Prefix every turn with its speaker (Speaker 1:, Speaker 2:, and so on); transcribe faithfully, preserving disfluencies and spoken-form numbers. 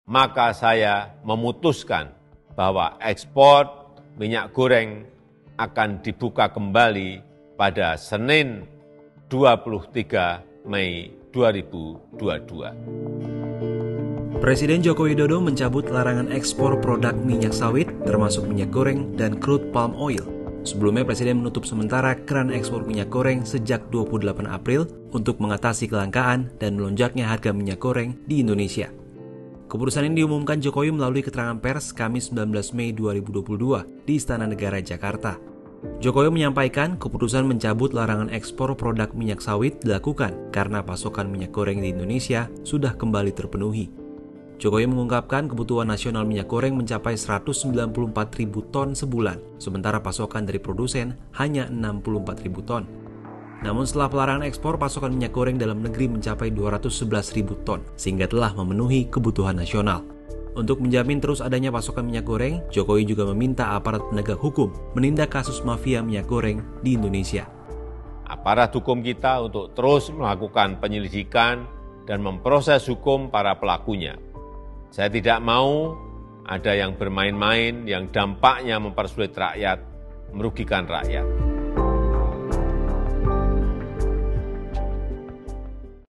Speaker 1: maka saya memutuskan bahwa ekspor minyak goreng akan dibuka kembali pada Senin dua puluh tiga Mei dua ribu dua puluh dua.
Speaker 2: Presiden Joko Widodo mencabut larangan ekspor produk minyak sawit, termasuk minyak goreng dan crude palm oil. Sebelumnya, Presiden menutup sementara keran ekspor minyak goreng sejak dua puluh delapan April untuk mengatasi kelangkaan dan melonjaknya harga minyak goreng di Indonesia. Keputusan ini diumumkan Jokowi melalui keterangan pers Kamis sembilan belas Mei dua ribu dua puluh dua di Istana Negara, Jakarta. Jokowi menyampaikan keputusan mencabut larangan ekspor produk minyak sawit dilakukan karena pasokan minyak goreng di Indonesia sudah kembali terpenuhi. Jokowi mengungkapkan kebutuhan nasional minyak goreng mencapai seratus sembilan puluh empat ribu ton sebulan, sementara pasokan dari produsen hanya enam puluh empat ribu ton. Namun setelah pelarangan ekspor, pasokan minyak goreng dalam negeri mencapai dua ratus sebelas ribu ton, sehingga telah memenuhi kebutuhan nasional. Untuk menjamin terus adanya pasokan minyak goreng, Jokowi juga meminta aparat penegak hukum menindak kasus mafia minyak goreng di Indonesia.
Speaker 1: Aparat hukum kita untuk terus melakukan penyelidikan dan memproses hukum para pelakunya. Saya tidak mau ada yang bermain-main yang dampaknya mempersulit rakyat, merugikan rakyat.